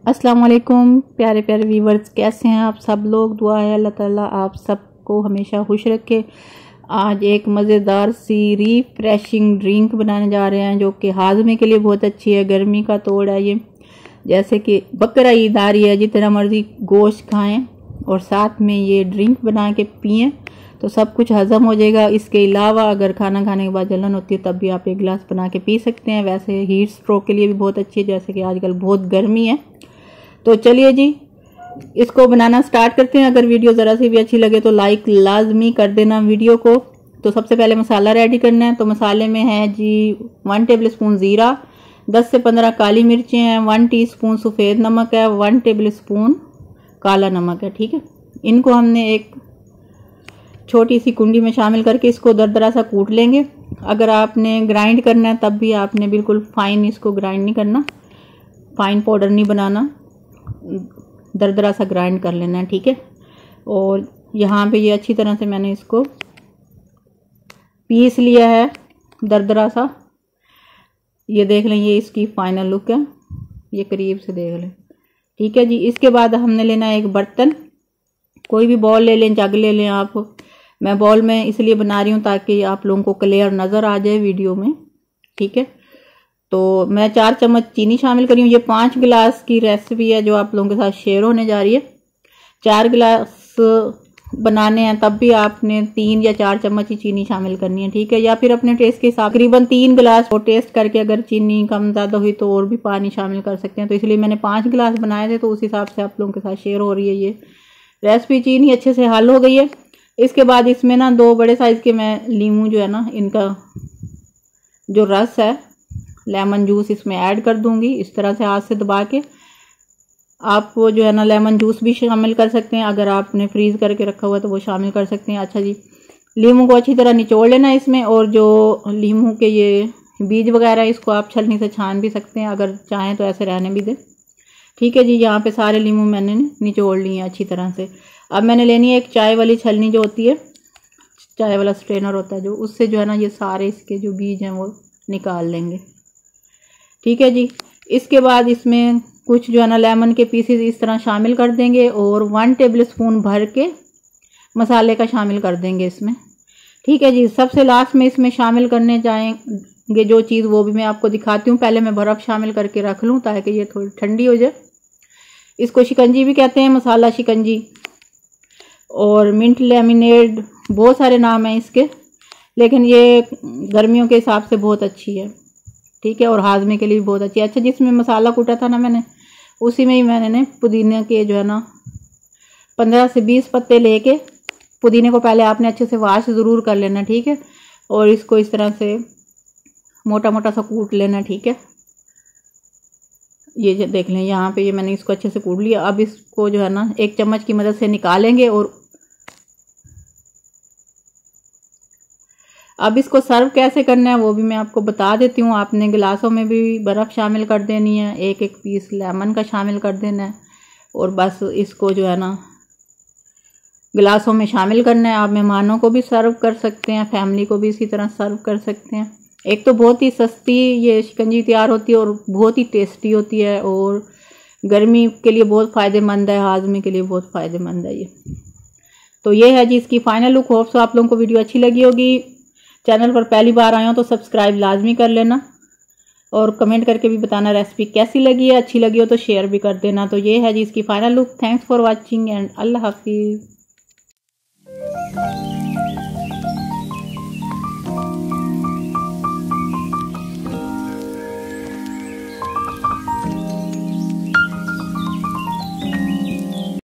अस्सलाम वालेकुम प्यारे प्यारे व्यूवर्स, कैसे हैं आप सब लोग। दुआ है अल्लाह ताला आप सबको हमेशा खुश रखे। आज एक मज़ेदार सी रिफ्रेशिंग ड्रिंक बनाने जा रहे हैं जो कि हाजमे के लिए बहुत अच्छी है। गर्मी का तोड़ है ये। जैसे कि बकरा ईद आ रही है, जितना मर्जी गोश्त खाएं और साथ में ये ड्रिंक बना के पिएं तो सब कुछ हजम हो जाएगा। इसके अलावा अगर खाना खाने के बाद जलन होती है तब भी आप एक गिलास बना के पी सकते हैं। वैसे हीट स्ट्रोक के लिए भी बहुत अच्छी है, जैसे कि आजकल बहुत गर्मी है। तो चलिए जी, इसको बनाना स्टार्ट करते हैं। अगर वीडियो ज़रा सी भी अच्छी लगे तो लाइक लाजमी कर देना वीडियो को। तो सबसे पहले मसाला रेडी करना है। तो मसाले में है जी 1 टेबल स्पून ज़ीरा, 10 से 15 काली मिर्चें हैं, 1 टीस्पून सफ़ेद नमक है, 1 टेबल स्पून काला नमक है। ठीक है, इनको हमने एक छोटी सी कुंडी में शामिल करके इसको दरदरा सा कूट लेंगे। अगर आपने ग्राइंड करना है तब भी आपने बिल्कुल फाइन इसको ग्राइंड नहीं करना, फाइन पाउडर नहीं बनाना, दरदरा सा ग्राइंड कर लेना है। ठीक है, और यहाँ पे ये अच्छी तरह से मैंने इसको पीस लिया है दरदरा सा। ये देख लें, ये इसकी फाइनल लुक है, ये करीब से देख लें। ठीक है जी, इसके बाद हमने लेना है एक बर्तन, कोई भी बॉल ले लें, जग ले लें आप। मैं बॉल में इसलिए बना रही हूँ ताकि आप लोगों को क्लियर नज़र आ जाए वीडियो में। ठीक है, तो मैं 4 चम्मच चीनी शामिल करी हूँ। ये 5 गिलास की रेसिपी है जो आप लोगों के साथ शेयर होने जा रही है। 4 गिलास बनाने हैं तब भी आपने 3 या 4 चम्मच ही चीनी शामिल करनी है। ठीक है, या फिर अपने टेस्ट के हिसाब तकरीबन 3 गिलास और टेस्ट करके अगर चीनी कम ज़्यादा हुई तो और भी पानी शामिल कर सकते हैं। तो इसलिए मैंने 5 गिलास बनाए थे, तो उस हिसाब से आप लोगों के साथ शेयर हो रही है ये रेसिपी। चीनी अच्छे से हल हो गई है। इसके बाद इसमें ना 2 बड़े साइज़ के मैं लीमू जो है ना, इनका जो रस है, लेमन जूस इसमें ऐड कर दूंगी। इस तरह से हाथ से दबा के आप वो जो है ना लेमन जूस भी शामिल कर सकते हैं। अगर आपने फ्रीज करके रखा हुआ तो वो शामिल कर सकते हैं। अच्छा जी, लीमू को अच्छी तरह निचोड़ लेना है इसमें, और जो लीमू के ये बीज वगैरह इसको आप छलनी से छान भी सकते हैं, अगर चाहें तो ऐसे रहने भी दें। ठीक है जी, यहाँ पे सारे लीमू मैंने निचोड़ लिए हैं अच्छी तरह से। अब मैंने लेनी है एक चाय वाली छलनी जो होती है, चाय वाला स्ट्रेनर होता है जो, उससे जो है ना ये सारे इसके जो बीज हैं वो निकाल लेंगे। ठीक है जी, इसके बाद इसमें कुछ जो है ना लेमन के पीसेस इस तरह शामिल कर देंगे और 1 टेबल स्पून भर के मसाले का शामिल कर देंगे इसमें। ठीक है जी, सबसे लास्ट में इसमें शामिल करने जाएंगे जो चीज़ वो भी मैं आपको दिखाती हूँ। पहले मैं बर्फ़ शामिल करके रख लूँ ताकि ये थोड़ी ठंडी हो जाए। इसको शिकंजी भी कहते हैं, मसाला शिकंजी और मिंट लेमिनेड, बहुत सारे नाम हैं इसके, लेकिन ये गर्मियों के हिसाब से बहुत अच्छी है। ठीक है, और हाजमे के लिए भी बहुत अच्छी है। अच्छा, जिसमें मसाला कूटा था ना मैंने, उसी में ही मैंने पुदीने के जो है ना 15 से 20 पत्ते लेके, पुदीने को पहले आपने अच्छे से वॉश ज़रूर कर लेना। ठीक है, और इसको इस तरह से मोटा मोटा सा कूट लेना। ठीक है, ये देख लें, यहाँ पे ये मैंने इसको अच्छे से कूट लिया। अब इसको जो है ना एक चम्मच की मदद से निकालेंगे और अब इसको सर्व कैसे करना है वो भी मैं आपको बता देती हूँ। आपने गिलासों में भी बर्फ़ शामिल कर देनी है, एक एक पीस लेमन का शामिल कर देना है, और बस इसको जो है ना गिलासों में शामिल करना है। आप मेहमानों को भी सर्व कर सकते हैं, फैमिली को भी इसी तरह सर्व कर सकते हैं। एक तो बहुत ही सस्ती ये शिकंजी तैयार होती है और बहुत ही टेस्टी होती है, और गर्मी के लिए बहुत फ़ायदेमंद है, हाजमे के लिए बहुत फ़ायदेमंद है ये। तो ये है जी इसकी फाइनल लुक। होप सो आप लोगों को वीडियो अच्छी लगी होगी। चैनल पर पहली बार आए हो तो सब्सक्राइब लाजमी कर लेना, और कमेंट करके भी बताना रेसिपी कैसी लगी है। अच्छी लगी हो तो शेयर भी कर देना। तो ये है जी इसकी final look. Thanks for watching and अल्लाह हाफिज़।